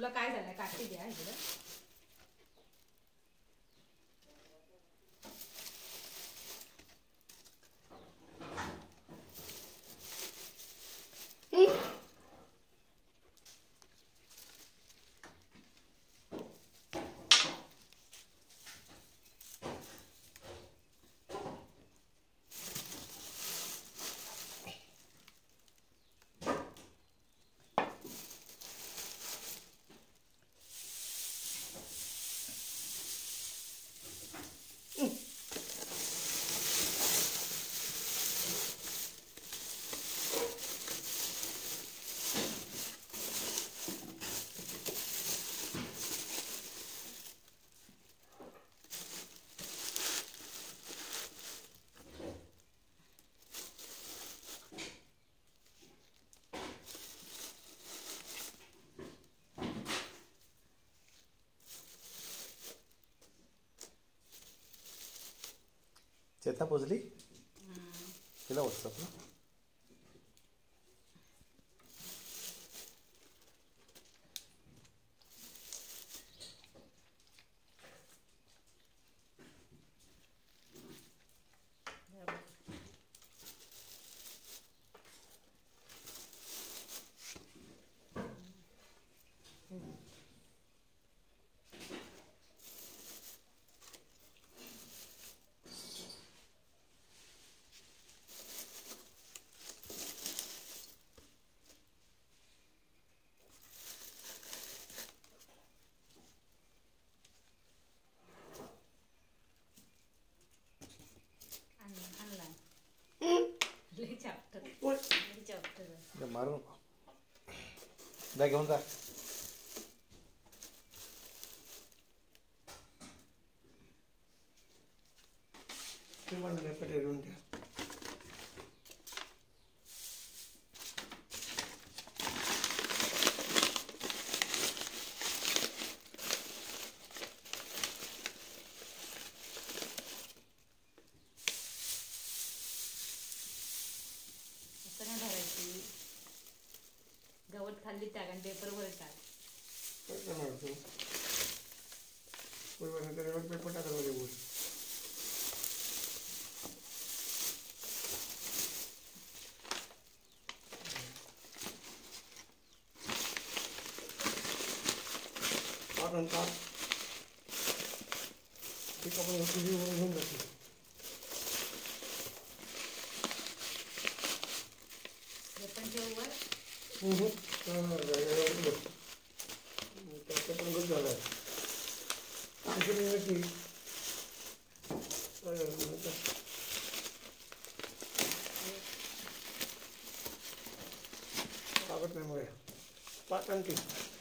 तुला काय झालंय काठी द्या इकडं. चेता पोचली तिला व्हॉट्सअप ना. मारू जा घेऊन जा. गवत खाल्ली टाक आणि पेपर वर टाक. पेपर टाकायला ठीक आपण घेऊन जातो. पण ठेव वर. त्याचं पण खूप झालं कागद नाही पाच आणखी